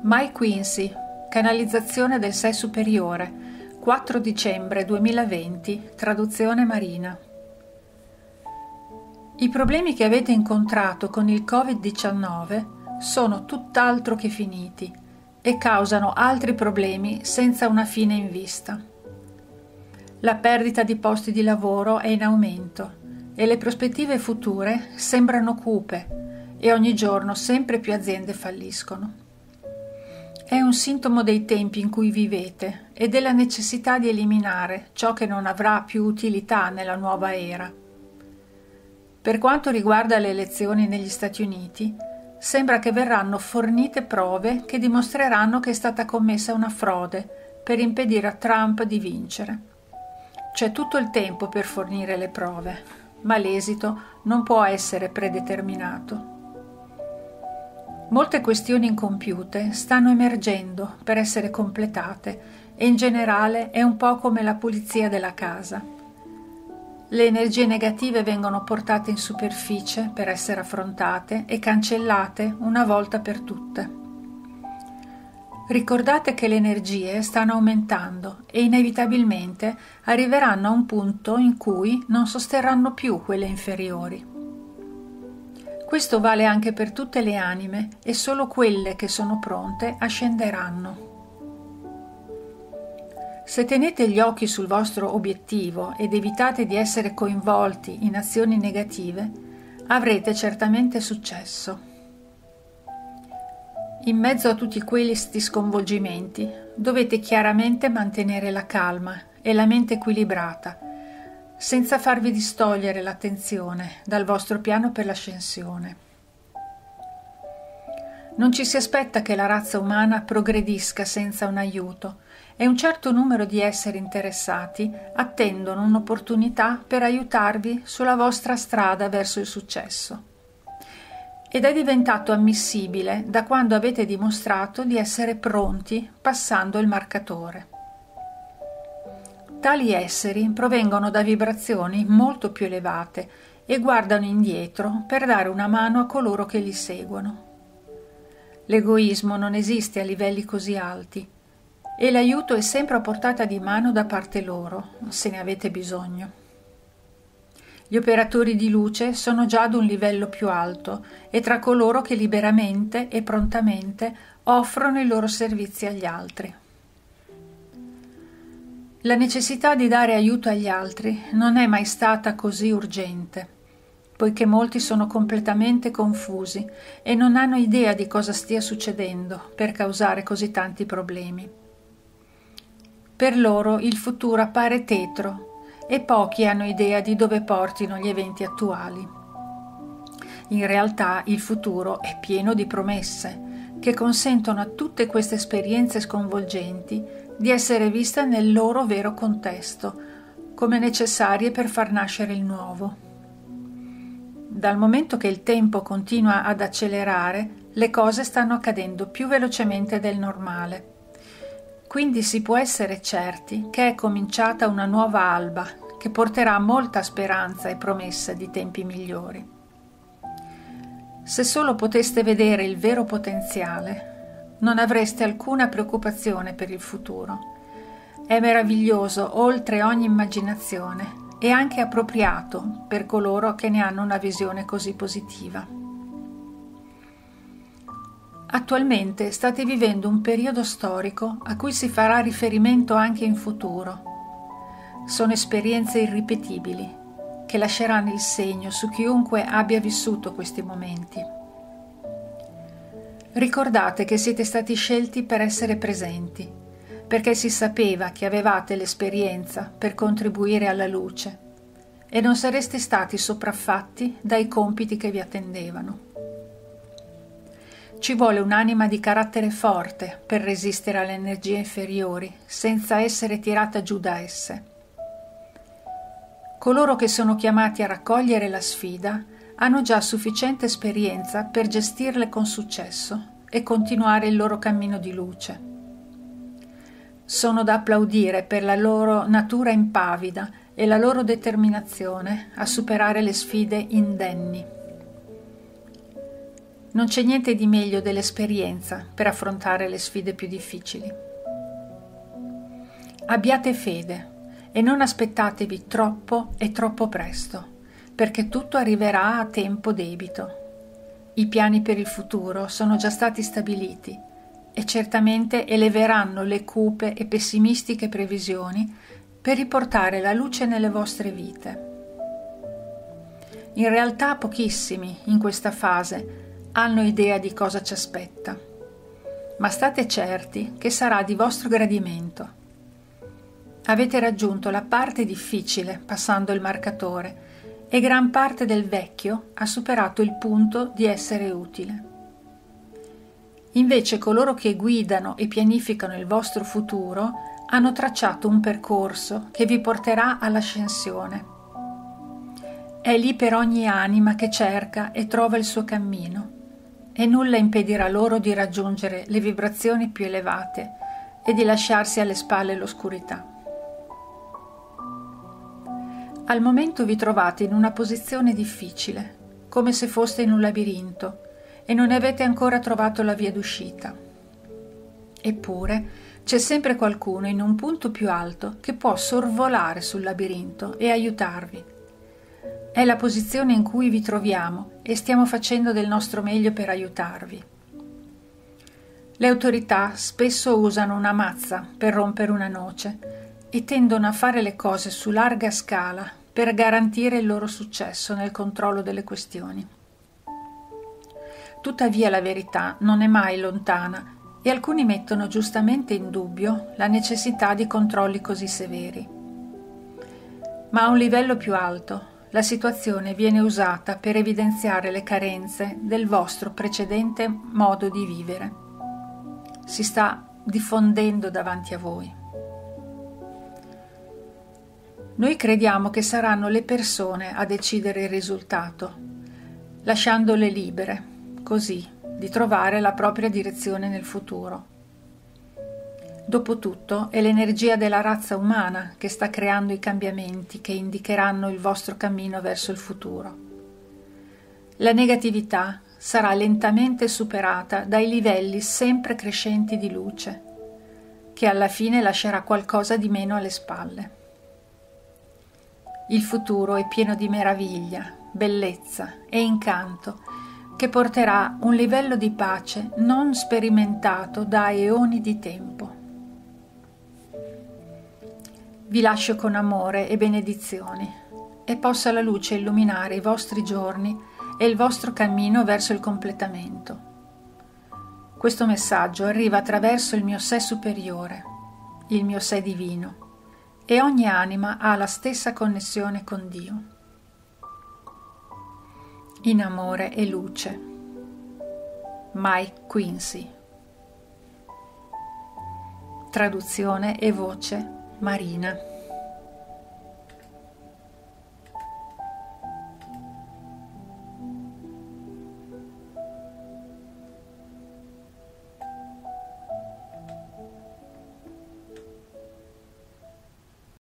Mike Quincy, canalizzazione del Sé superiore, 4 dicembre 2020, traduzione Marina. I problemi che avete incontrato con il Covid-19 sono tutt'altro che finiti e causano altri problemi senza una fine in vista. La perdita di posti di lavoro è in aumento e le prospettive future sembrano cupe e ogni giorno sempre più aziende falliscono. È un sintomo dei tempi in cui vivete e della necessità di eliminare ciò che non avrà più utilità nella nuova era. Per quanto riguarda le elezioni negli Stati Uniti, sembra che verranno fornite prove che dimostreranno che è stata commessa una frode per impedire a Trump di vincere. C'è tutto il tempo per fornire le prove, ma l'esito non può essere predeterminato. Molte questioni incompiute stanno emergendo per essere completate e in generale è un po' come la pulizia della casa. Le energie negative vengono portate in superficie per essere affrontate e cancellate una volta per tutte. Ricordate che le energie stanno aumentando e inevitabilmente arriveranno a un punto in cui non sosterranno più quelle inferiori. Questo vale anche per tutte le anime e solo quelle che sono pronte ascenderanno. Se tenete gli occhi sul vostro obiettivo ed evitate di essere coinvolti in azioni negative, avrete certamente successo. In mezzo a tutti questi sconvolgimenti, dovete chiaramente mantenere la calma e la mente equilibrata, senza farvi distogliere l'attenzione dal vostro piano per l'ascensione. Non ci si aspetta che la razza umana progredisca senza un aiuto e un certo numero di esseri interessati attendono un'opportunità per aiutarvi sulla vostra strada verso il successo. Ed è diventato ammissibile da quando avete dimostrato di essere pronti passando il marcatore. Tali esseri provengono da vibrazioni molto più elevate e guardano indietro per dare una mano a coloro che li seguono. L'egoismo non esiste a livelli così alti e l'aiuto è sempre a portata di mano da parte loro, se ne avete bisogno. Gli operatori di luce sono già ad un livello più alto e tra coloro che liberamente e prontamente offrono i loro servizi agli altri. La necessità di dare aiuto agli altri non è mai stata così urgente, poiché molti sono completamente confusi e non hanno idea di cosa stia succedendo per causare così tanti problemi. Per loro il futuro appare tetro e pochi hanno idea di dove portino gli eventi attuali. In realtà il futuro è pieno di promesse che consentono a tutte queste esperienze sconvolgenti di essere viste nel loro vero contesto, come necessarie per far nascere il nuovo. Dal momento che il tempo continua ad accelerare, le cose stanno accadendo più velocemente del normale. Quindi si può essere certi che è cominciata una nuova alba che porterà molta speranza e promessa di tempi migliori. Se solo poteste vedere il vero potenziale, non avreste alcuna preoccupazione per il futuro. È meraviglioso oltre ogni immaginazione e anche appropriato per coloro che ne hanno una visione così positiva. Attualmente state vivendo un periodo storico a cui si farà riferimento anche in futuro. Sono esperienze irripetibili che lasceranno il segno su chiunque abbia vissuto questi momenti. Ricordate che siete stati scelti per essere presenti, perché si sapeva che avevate l'esperienza per contribuire alla luce e non sareste stati sopraffatti dai compiti che vi attendevano. Ci vuole un'anima di carattere forte per resistere alle energie inferiori senza essere tirata giù da esse. Coloro che sono chiamati a raccogliere la sfida hanno già sufficiente esperienza per gestirle con successo e continuare il loro cammino di luce. Sono da applaudire per la loro natura impavida e la loro determinazione a superare le sfide indenni. Non c'è niente di meglio dell'esperienza per affrontare le sfide più difficili. Abbiate fede e non aspettatevi troppo e troppo presto, perché tutto arriverà a tempo debito. I piani per il futuro sono già stati stabiliti e certamente eleveranno le cupe e pessimistiche previsioni per riportare la luce nelle vostre vite. In realtà pochissimi in questa fase hanno idea di cosa ci aspetta, ma state certi che sarà di vostro gradimento. Avete raggiunto la parte difficile passando il marcatore e gran parte del vecchio ha superato il punto di essere utile. Invece coloro che guidano e pianificano il vostro futuro hanno tracciato un percorso che vi porterà all'ascensione. È lì per ogni anima che cerca e trova il suo cammino, e nulla impedirà loro di raggiungere le vibrazioni più elevate e di lasciarsi alle spalle l'oscurità. Al momento vi trovate in una posizione difficile, come se foste in un labirinto, e non ne avete ancora trovato la via d'uscita. Eppure c'è sempre qualcuno in un punto più alto che può sorvolare sul labirinto e aiutarvi. È la posizione in cui vi troviamo e stiamo facendo del nostro meglio per aiutarvi. Le autorità spesso usano una mazza per rompere una noce e tendono a fare le cose su larga scala per garantire il loro successo nel controllo delle questioni. Tuttavia la verità non è mai lontana e alcuni mettono giustamente in dubbio la necessità di controlli così severi. Ma a un livello più alto, la situazione viene usata per evidenziare le carenze del vostro precedente modo di vivere. Si sta diffondendo davanti a voi. Noi crediamo che saranno le persone a decidere il risultato, lasciandole libere, così, di trovare la propria direzione nel futuro. Dopotutto è l'energia della razza umana che sta creando i cambiamenti che indicheranno il vostro cammino verso il futuro. La negatività sarà lentamente superata dai livelli sempre crescenti di luce, che alla fine lascerà qualcosa di meno alle spalle. Il futuro è pieno di meraviglia, bellezza e incanto che porterà un livello di pace non sperimentato da eoni di tempo. Vi lascio con amore e benedizioni e possa la luce illuminare i vostri giorni e il vostro cammino verso il completamento. Questo messaggio arriva attraverso il mio sé superiore, il mio sé divino, e ogni anima ha la stessa connessione con Dio. In amore e luce. Mike Quincy. Traduzione e voce Marina.